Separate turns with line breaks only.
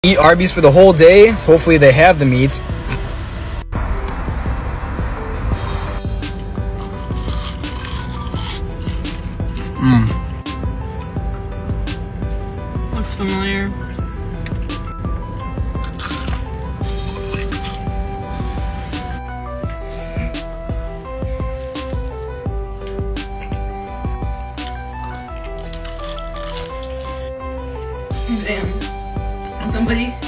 Eat Arby's for the whole day. Hopefully they have the meats.
Looks familiar. Damn. Somebody